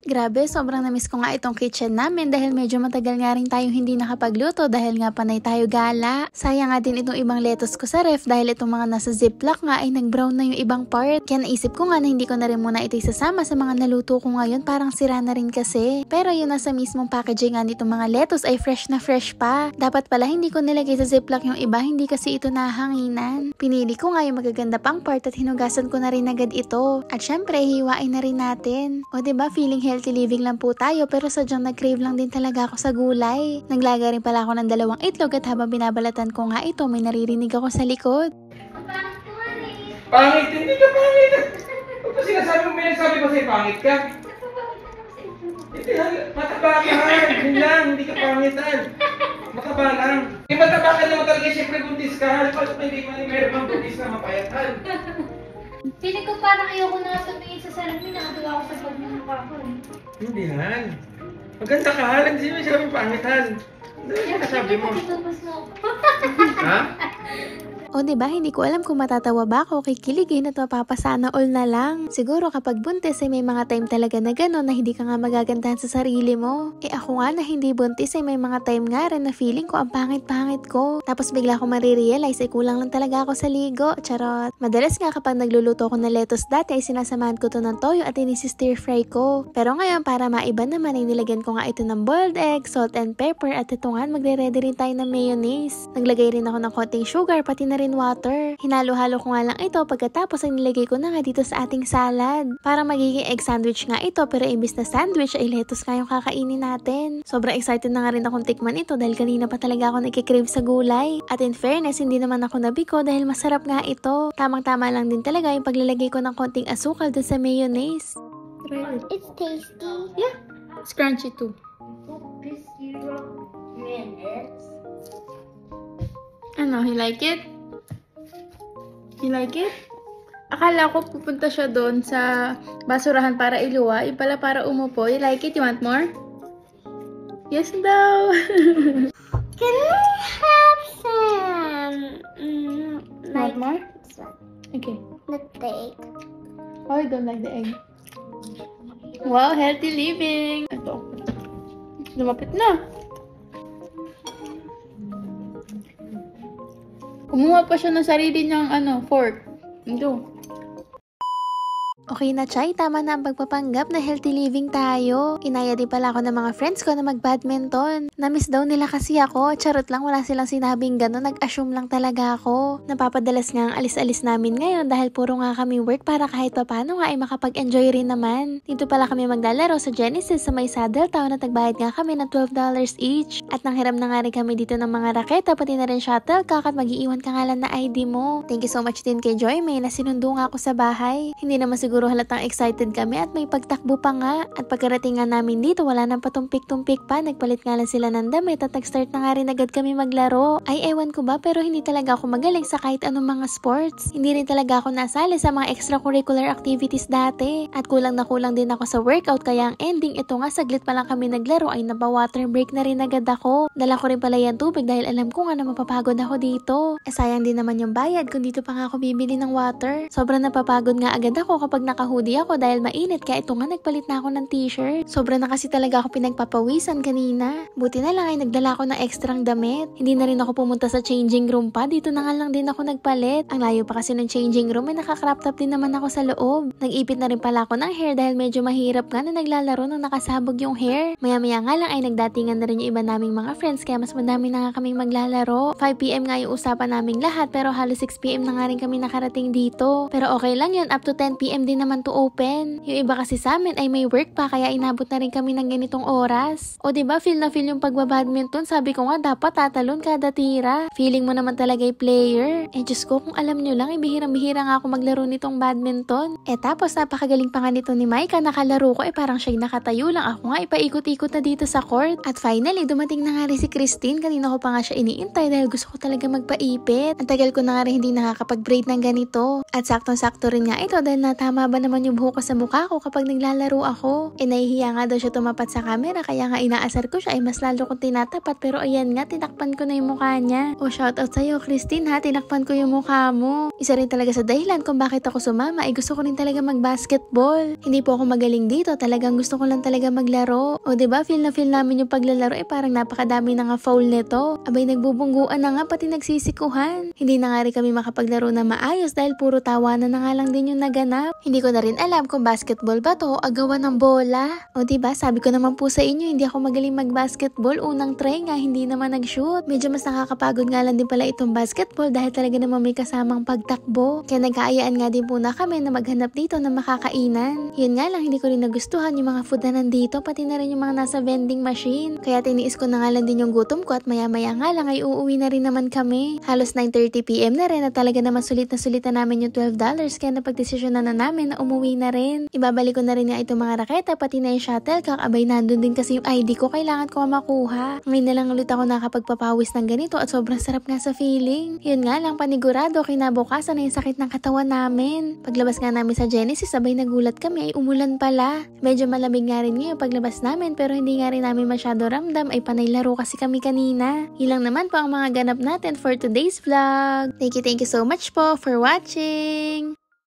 Grabe, sobrang namiss ko nga itong kitchen namin dahil medyo matagal nga rin tayong hindi nakapagluto dahil nga panay tayo gala. Sayang nga din itong ibang lettuce ko sa ref dahil itong mga nasa ziplock nga ay nag-brown na yung ibang part. Kaya naisip ko nga na hindi ko na rin muna ito isasama sa mga naluto ko ngayon, parang sira na rin kasi. Pero yun nasa mismong packaging nga nitong mga lettuce ay fresh na fresh pa. Dapat pala hindi ko nilagay sa ziplock yung iba, hindi kasi ito nahanginan. Pinili ko nga yung magaganda pang part at hinugasan ko na rin agad ito. At syempre, hiwain na rin natin. O diba, feeling healthy living lang po tayo pero sadyang nag-crave lang din talaga ako sa gulay. Naglaga rin pala ako ng 2 itlog at habang binabalatan ko nga ito, may naririnig ako sa likod. Pangit? Hindi ka pangit! Ito sinasabi mo, may nagsabi ba sa'yo pangit ka? Hindi, mataba ka yun lang, hindi ka pangitan. Mataba lang. Yung mataba ka naman talaga, siyempre buntis ka. Paano hindi meron pang buntis na mapayatan? Feeling ko parang ayoko na tumingin sa salamin, nakagawa ko sa pagmumukha ko eh. Hindi, Han. Maganda ka, Han. Hindi mo sabing pangit, Han. Ano yung kasabi mo? Ha? O diba, hindi ko alam kung matatawa ba ako, kikiligin at mapapasana all na lang. Siguro kapag buntis ay may mga time talaga na gano'n na hindi ka nga magagandahan sa sarili mo. Eh ako nga na hindi buntis ay may mga time nga rin na feeling ko ang pangit-pangit ko. Tapos bigla ko marirealize ay kulang lang talaga ako sa ligo. Charot. Madalas nga kapag nagluluto ko ng lettuce dati ay sinasamahan ko to ng toyo at inisistir fry ko. Pero ngayon para maiba naman ay nilagyan ko nga ito ng boiled egg, salt and pepper at ito nga magre-ready rin tayo ng mayonnaise. Naglagay rin ako ng konting sugar pati na rin water. Hinalo-halo ko nga lang ito pagkatapos ay nilagay ko na nga dito sa ating salad. Para magiging egg sandwich nga ito pero imbis na sandwich ay lettuce nga yung kakainin natin. Sobrang excited na nga rin akong tikman ito dahil kanina pa talaga ako nagkikrave sa gulay. At in fairness, hindi naman ako nabiko dahil masarap nga ito. Tamang-tama lang din talaga yung paglalagay ko ng konting asukal dun sa mayonnaise. It's tasty. Yeah, it's crunchy too. Ano, you like it? You like it? Akala ko pupunta siya doon sa basurahan para iluwa. Pala para umupo. You like it? You want more? Yes daw. Can I have some? Want more? Okay. Not the egg. Oh, you don't like the egg. Wow, healthy living. Ito. Lumapit na. Kumuha pa siya ng sarili niyang fork. Ito. Okay na, Chay. Tama na ang pagpapanggap na healthy living tayo. Inaya din pala ako ng mga friends ko na mag-badminton. Namiss daw nila kasi ako. Charot lang, wala silang sinabing gano'n. Nag-assume lang talaga ako. Napapadalas nga ang alis-alis namin ngayon dahil puro nga kami work para kahit papano nga ay makapag-enjoy rin naman. Dito pala kami maglalaro sa Genesis sa may Saddle Town at nagbayad nga kami ng $12 each. At nanghiram na nga rin kami dito ng mga raketa pati na rin shuttlecock at mag-iiwan ka nga lang na ID mo. Thank you so much din kay Joy May na sinundo nga ako sa bahay. Hindi naman siguro halatang excited kami at may pagtakbo pa nga. At pagkarating nga namin dito, wala nang patumpik-tumpik pa. Nagpalit nga lang sila ng damit at nag-start na nga rin agad kami maglaro. Ay, ewan ko ba, pero hindi talaga ako magaling sa kahit anong mga sports. Hindi rin talaga ako nasali sa mga extracurricular activities dati. At kulang na kulang din ako sa workout, kaya ang ending ito nga saglit pa lang kami naglaro ay napa-water break na rin agad ako. Dala ko rin pala yan tubig dahil alam ko nga na mapapagod ako dito. Eh sayang din naman yung bayad kung dito pa nga ako bibili ng water. Sobrang napapagod nga agad ako kapag naka-hoodie ako dahil mainit, kaya ito nga nagpalit na ako ng t-shirt. Sobra na kasi talaga ako pinagpapawisan kanina. Buti na lang ay nagdala ako ng ekstrang damit. Hindi na rin ako pumunta sa changing room pa. Dito na nga lang din ako nagpalit. Ang layo pa kasi ng changing room ay naka-crop top din naman ako sa loob. Nag-ipit na rin pala ako ng hair dahil medyo mahirap nga na naglalaro nang nakasabog yung hair. Maya-maya nga lang ay nagdatingan na rin yung iba naming mga friends kaya mas madami na nga kaming maglalaro. 5 PM nga yung usapan naming lahat pero halos 6 PM na nga rin kami nakarating dito. Pero okay lang yun, up to 10 PM din naman to open. Yung iba kasi sa amin ay may work pa kaya inabot na rin kami ng ganitong oras. O diba feel na feel yung pagbabadminton, sabi ko nga dapat tatalon kada tira. Feeling mo naman talaga yung player. Eh Diyos ko, kung alam nyo lang, bihirang-bihira nga ako maglaro nitong badminton. Eh tapos napakagaling pa nga nito ni Micah, nakalaro ko parang siya'y nakatayo lang, ako nga ipaikot-ikot na dito sa court. At finally, dumating na nga rin si Christine, kanina ko pa nga siya iniintay dahil gusto ko talaga magpaipit. Ang tagal ko na nga rin hindi nakakapag-braid ng ganito. At saktong-sakto rin nga ito dahil natama humahaba naman yung buhok ko sa mukha ko kapag naglalaro ako. Nahihiya nga daw siya tumapat sa camera kaya nga inaasar ko siya ay mas lalo kong tinatapat pero ayan nga tinakpan ko na yung mukha niya. Shoutout sa'yo Christine ha, tinakpan ko yung mukha mo. Isa rin talaga sa dahilan kung bakit ako sumama ay gusto ko rin talaga mag-basketball. Hindi po ako magaling dito, talagang gusto ko lang talaga maglaro. O diba, feel na feel namin yung paglalaro parang napakadami na nga foul nito. Abay nagbubungguan na nga pati nagsisikuhan. Hindi na nga rin kami makapaglaro na maayos dahil puro tawanan na nga lang din yung naganap. Hindi ko na rin alam kung basketball ba to o agawan ng bola. O diba, sabi ko naman po sa inyo hindi ako magaling mag-basketball. Unang try nga, hindi naman nag-shoot. Medyo mas nakakapagod nga lang din pala itong basketball dahil talaga naman may kasamang pagtakbo. Kaya nagkaayaan nga din po na kami na maghanap dito na makakainan. Yun nga lang, hindi ko rin nagustuhan yung mga food na nandito, pati na rin yung mga nasa vending machine. Kaya tiniis ko na nga lang din yung gutom ko at maya-maya nga lang ay uuwi na rin naman kami. Halos 9:30 PM na rin at talaga naman sulit na namin yung $12 kaya napagdesisyon na namin na umuwi na rin. Ibabalik ko na rin nga itong mga raketa pati na yung shuttlecock. Abay nandun din kasi yung ID ko, kailangan ko makuha. Ngayon na lang ulit ako nakapagpapawis ng ganito at sobrang sarap nga sa feeling. Yun nga lang, panigurado kinabukasan na yung sakit ng katawan namin. Paglabas nga namin sa Genesis, sabay nagulat kami ay umulan pala. Medyo malamig nga rin ngayon paglabas namin pero hindi nga rin namin masyado ramdam ay panay laro kasi kami kanina. Ilang naman po ang mga ganap natin for today's vlog. Thank you so much po for watching!